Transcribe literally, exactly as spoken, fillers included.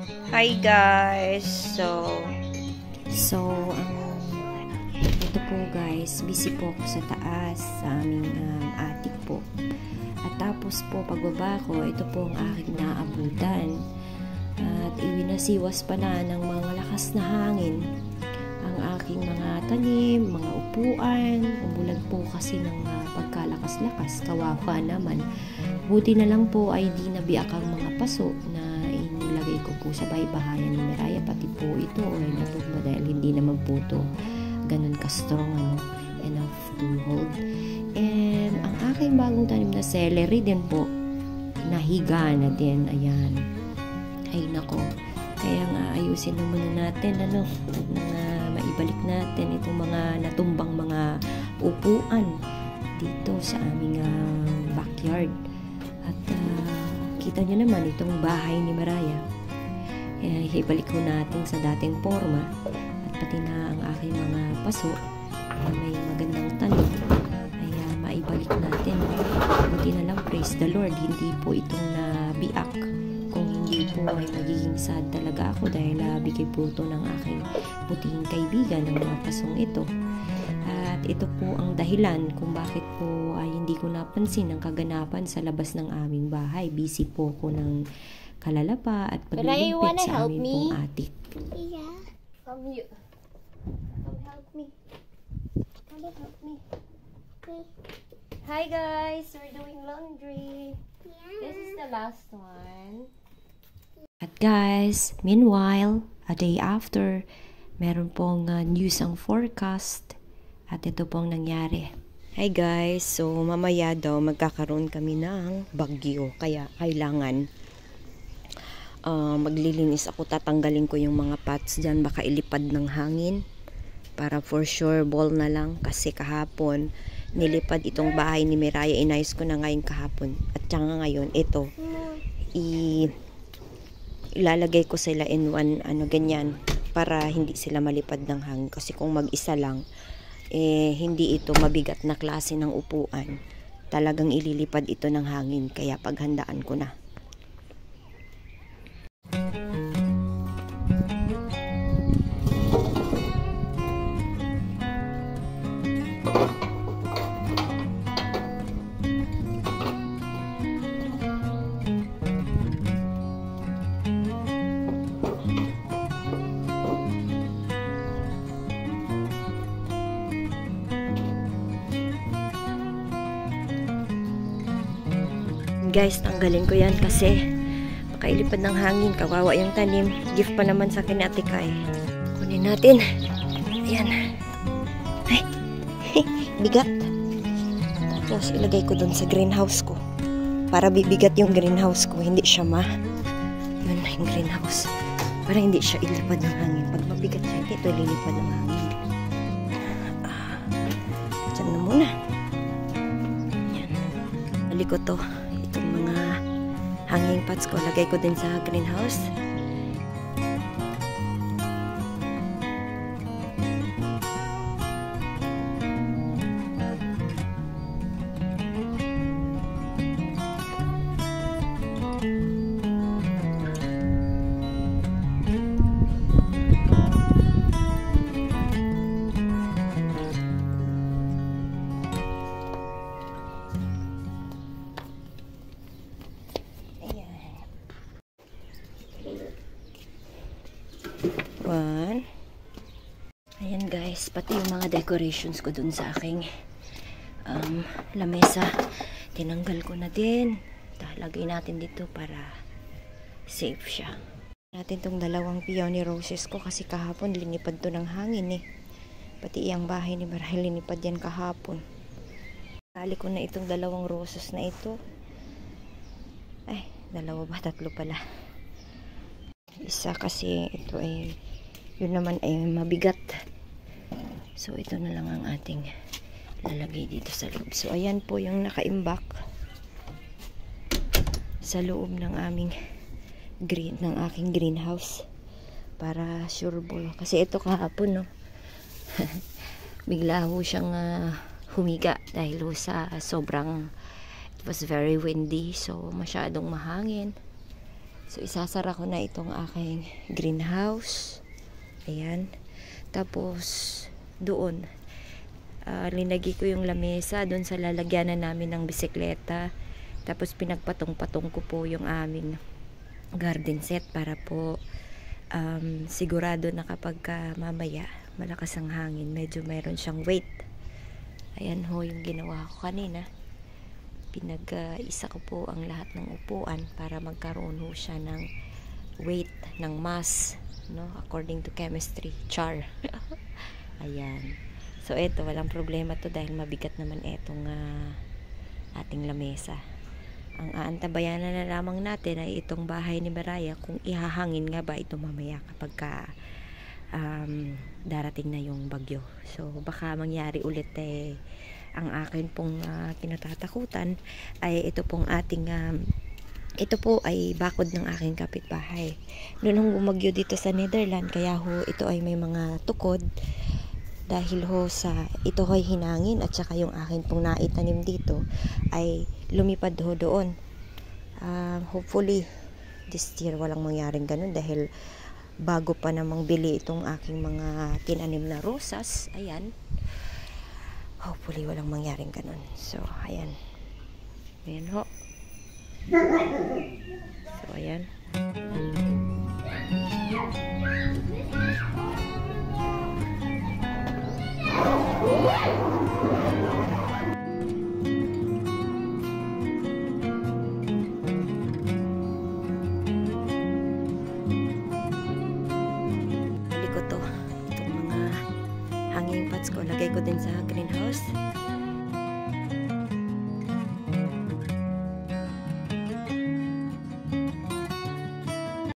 Hi guys! So, So, um, ito po guys, busy po ako sa taas, sa aming um, attic po. At tapos po, pagbaba ko, ito po ang aking naabutan. At iwinasiwas pala ng mga lakas na hangin ang aking mga tanim, mga upuan. Umulan po kasi ng uh, pagkalakas-lakas, kawawa naman. Buti na lang po ay di nabiyak ang mga paso na inilagay ko po sa baybahayan ni Miraya, pati po ito ay natumba dahil hindi naman po ito ganun ka-strong, ano, enough to hold. And ang aking bagong tanim na celery din po, nahiga na din, ayan. Ay nako, kaya nga ayusin na muna natin, ano, na maibalik natin itong mga natumbang mga upuan dito sa aming uh, backyard. At uh, kita nyo naman itong bahay ni Miraya. Eh, ibalik ko natin sa dating forma. At pati na ang aking mga paso na may magandang tanim ay uh, maibalik natin. Buti na lang, praise the Lord, hindi po itong nabiak. Kung hindi po ay magiging sad talaga ako dahil uh, bigay po ito ng aking puting kaibigan ng mga pasong ito. At ito po ang dahilan kung bakit po ay hindi ko napansin ang kaganapan sa labas ng aming bahay. Busy po ko ng kalalapa at paglilimpit sa aming pong attic. yeah. Come you. Come help me. Come help me. Okay. Hi guys, we're doing laundry. Yeah. This is the last one. At guys, meanwhile, a day after, meron pong uh, news ang forecast. At ito pong nangyari. Hi guys, so mamaya daw magkakaroon kami ng bagyo. Kaya kailangan uh, maglilinis ako. Tatanggalin ko yung mga pots dyan. Baka ilipad ng hangin. Para for sure ball na lang. Kasi kahapon nilipad itong bahay ni Miraya. Inayos ko na ngayon kahapon. At saka ngayon ito. I ilalagay ko sila in one ano ganyan. Para hindi sila malipad ng hangin. Kasi kung mag-isa lang, eh, hindi ito mabigat na klase ng upuan. Talagang ililipad ito ng hangin, kaya paghandaan ko na. Guys, tanggalin ko yan kasi makailipad ng hangin, kawawa yung tanim. Gift pa naman sa akin ni Ate Kai. Kunin natin. Ayan. Ay, bigat. Tapos ilagay ko dun sa greenhouse ko. Para bibigat yung greenhouse ko, hindi siya ma. Yun na yung greenhouse. Para hindi siya ilipad ng hangin. Pag mabigat siya, hindi ito ililipad ng hangin. Ah, dyan na muna. Ayan. Balik ko to. Mga hanging pots ko, lagay ko din sa greenhouse. One. Ayan guys, pati yung mga decorations ko dun sa aking um, lamesa, tinanggal ko na din. Lagay natin dito para safe siya. Natin tong dalawang peony roses ko kasi kahapon linipad to ng hangin eh. Pati iyang bahay ni Marahil linipad yan kahapon. Kali ko na itong dalawang roses na ito. Ay, dalawa ba? Tatlo pala. Isa kasi ito ay yun naman ay mabigat. So ito na lang ang ating lalagay dito sa loob. So ayan po yung nakaimbak sa loob ng aming green, ng aking greenhouse. Para sure ball. Kasi ito kahapon, no. Bigla ho siyang uh, humiga dahil ho sa uh, sobrang it was very windy. So masyadong mahangin. So, isasara ko na itong aking greenhouse. Ayan. Tapos, doon, uh, linagay ko yung lamesa doon sa lalagyanan namin ng bisikleta. Tapos, pinagpatong-patong ko po yung aming garden set para po um, sigurado na kapag uh, mamaya malakas ang hangin, medyo mayroon siyang weight. Ayan ho yung ginawa ko kanina. Pinag-isa uh, ko po ang lahat ng upuan para magkaroon ho siya ng weight, ng mass, no? According to chemistry, char. Ayan. So, eto, walang problema to dahil mabigat naman etong uh, ating lamesa. Ang aantabayan na lamang natin ay itong bahay ni Mariah kung ihahangin nga ba ito mamaya kapag ka, um, darating na yung bagyo. So, baka mangyari ulit eh, ang akin pong uh, kinatatakutan ay ito pong ating um, ito po ay bakod ng aking kapitbahay. Noon hong bumagyo dito sa Netherlands, kaya ho ito ay may mga tukod dahil ho sa ito ho'y hinangin at saka yung akin pong naitanim dito ay lumipad ho doon. Uh, hopefully this year walang mangyaring ganun dahil bago pa namang bili itong aking mga tinanim na rosas. Ayan. Hopefully walang mangyaring ganun. So, ayan. Ayan ho. So, ayan. Bili ko to. Itong mga hanging pots ko. Lagay ko din sa greenhouse.